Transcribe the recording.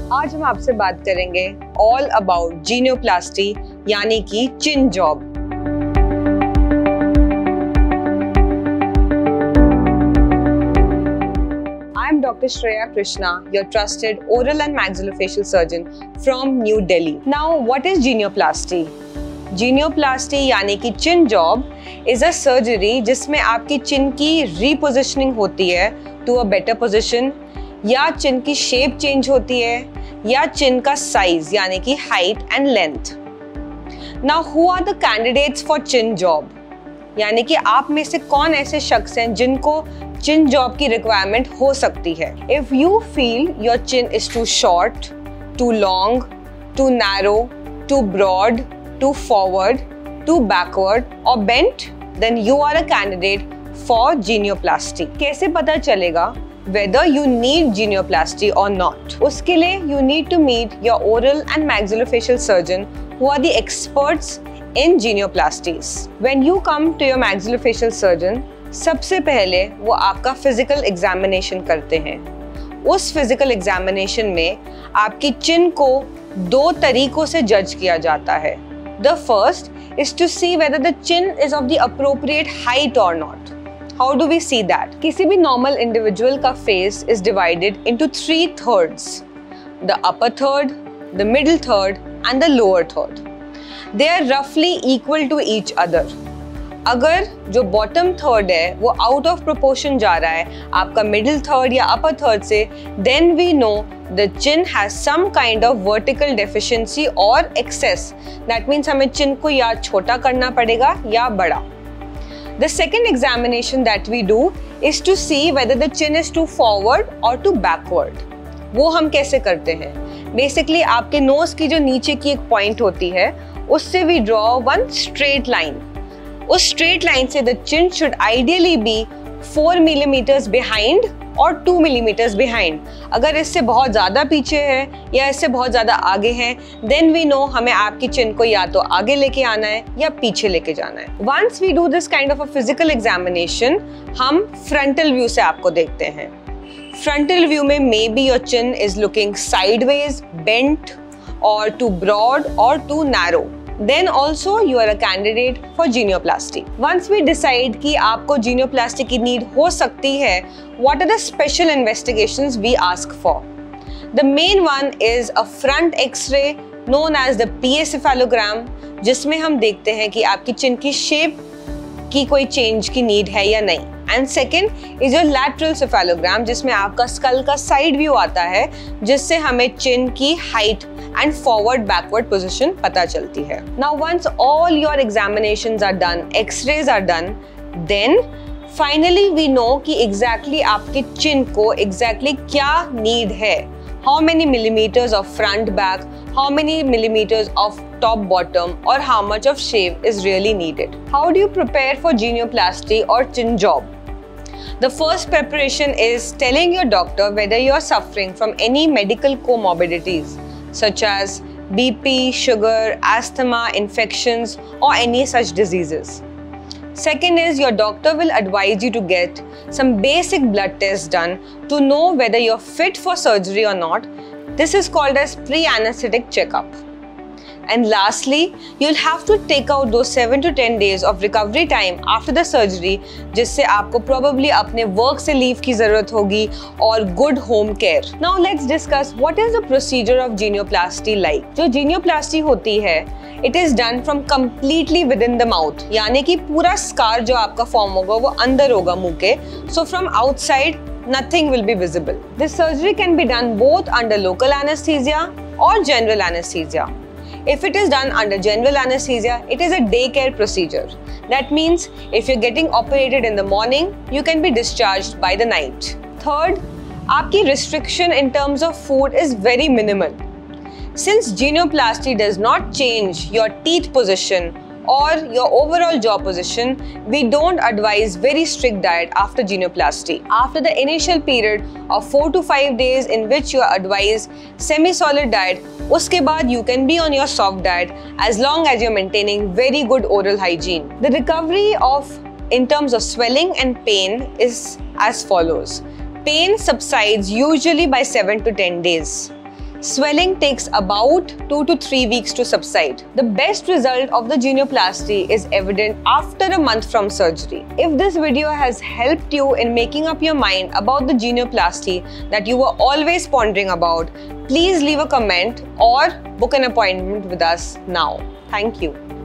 आज हम आपसे बात करेंगे ऑल अबाउट जीनियोप्लास्टी यानी कि chin job. I am Dr. Shreya Krishna, your trusted oral and maxillofacial surgeon from New Delhi. Now, what is genioplasty? Genioplasty यानी कि chin job is a surgery जिसमें आपकी चिन की repositioning होती है to a better position, या चिन की shape change होती है, या चिन का साइज यानी कि height and length. Now who are the candidates for chin job, यानी कि आप में से कौन ऐसे शख्स हैं जिनको चिन जॉब की रिक्वायरमेंट हो सकती है। If you feel your chin is too short, too long, too narrow, too broad, too forward, too backward और bent, then you are a candidate for genioplasty. कैसे पता चलेगा whether you need genioplasty or not? उसके लिए you need to meet your oral and maxillofacial surgeon who are the experts in genioplasties. When you come to your maxillofacial surgeon, सबसे पहले वो आपका physical examination करते हैं। उस physical examination में आपकी चिन को दो तरीकों से जज किया जाता है। The first is to see whether the chin is of the appropriate height or not. How do we see that? किसी भी normal individual का face is divided into 3 thirds. The upper third, the middle third and the lower third. They are roughly equal to each other. अगर जो bottom third है वो out of proportion जा रहा है आपका middle third या upper third से, then we know the chin has some kind of vertical deficiency or excess. That means हमें chin को या छोटा करना पड़ेगा या बड़ा। The second examination that we do is to see whether the chin is too forward or too backward. वो हम कैसे करते हैं? Basically आपके nose की जो नीचे की एक point होती है उससे we draw one straight line. उस straight line से the chin should ideally be 4 millimeters behind और 2 millimeters behind. अगर इससे बहुत ज़्यादा पीछे है या इससे बहुत ज़्यादा आगे है, then we know हमें आपकी चिन को या तो आगे लेके आना है या पीछे लेके जाना है। Once we do this kind of a physical examination, हम frontal view से आपको देखते हैं। Frontal view में maybe your chin is looking sideways, bent, or too broad or too narrow. Then also you are a candidate for genioplasty. Once we decide कि आपको genioplasty की need हो सकती है, what are the special investigations we ask for? The main one is a front X-ray known as the PA जिसमें हम देखते हैं कि आपकी चिन की शेप की कोई चेंज की नीड है या नहीं। And second is your lateral cephalogram जिसमें आपका स्कल का साइड व्यू आता है, जिससे हमें चिन की height and forward backward position पता चलती है। Now once all your examinations are done, x-rays are done, then finally we know कि एग्जैक्टली आपके चिन को एग्जैक्टली क्या नीड है। How many millimeters of front back, how many millimeters of top bottom, or how much of shave is really needed. How do you prepare for genioplasty or chin job? The first preparation is telling your doctor whether you are suffering from any medical comorbidities such as BP, sugar, asthma, infections, or any such diseases. Second is your doctor will advise you to get some basic blood tests done to know whether you're fit for surgery or not. This is called as pre-anesthetic checkup. And lastly, you'll have to take out those 7 to 10 days of recovery time after the surgery, जिससे आपको probably अपने work से leave की ज़रूरत होगी और good home care. Now let's discuss what is the procedure of genioplasty like. जो genioplasty होती है, it is done from completely within the mouth, यानी कि पूरा scar जो आपका form होगा वो अंदर होगा मुंह के, so from outside nothing will be visible. This surgery can be done both under local anesthesia or general anesthesia. If it is done under general anesthesia, it is a daycare procedure. That means if you're getting operated in the morning, you can be discharged by the night. Third, आपकी restriction in terms of food is very minimal. Since genioplasty does not change your teeth position or your overall jaw position, we don't advise very strict diet after genioplasty. After the initial period of 4 to 5 days in which you are advised semi-solid diet, उसके बाद you can be on your soft diet as long as you're maintaining very good oral hygiene. The recovery in terms of swelling and pain is as follows. Pain subsides usually by 7 to 10 days. Swelling takes about 2 to 3 weeks to subside. The best result of the genioplasty is evident after a month from surgery. If this video has helped you in making up your mind about the genioplasty that you were always pondering about, please leave a comment or book an appointment with us now. Thank you.